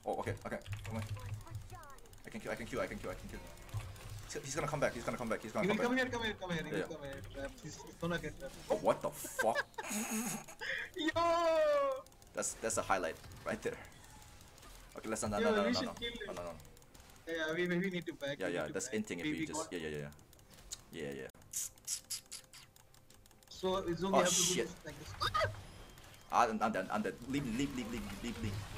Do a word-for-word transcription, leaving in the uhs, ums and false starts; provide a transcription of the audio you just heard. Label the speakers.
Speaker 1: Oh, okay, okay. Come on. I can kill, I can kill, I can kill, I can kill. He's, he's gonna come back, he's gonna come back, he's gonna
Speaker 2: He will
Speaker 1: come
Speaker 2: come
Speaker 1: back.
Speaker 2: here, come here, come here. He
Speaker 1: Yeah,
Speaker 2: will come here. Traps. He's, he's gonna get trapped.
Speaker 1: Oh, what the fuck?
Speaker 2: Yo!
Speaker 1: That's that's a highlight right there. Okay, let's no no
Speaker 2: Yo,
Speaker 1: no no
Speaker 2: we
Speaker 1: no
Speaker 2: should
Speaker 1: no
Speaker 2: kill him.
Speaker 1: no no no.
Speaker 2: Yeah, we, we need to back.
Speaker 1: Yeah
Speaker 2: we
Speaker 1: yeah,
Speaker 2: need to
Speaker 1: that's
Speaker 2: back.
Speaker 1: inting if
Speaker 2: we,
Speaker 1: we
Speaker 2: we
Speaker 1: just
Speaker 2: got...
Speaker 1: yeah yeah yeah yeah yeah.
Speaker 2: So it's only
Speaker 1: Oh
Speaker 2: have to do
Speaker 1: shit!
Speaker 2: this like this.
Speaker 1: Ah, I'm dead, I'm dead. Leave, leave, leave, leave, leave, leave.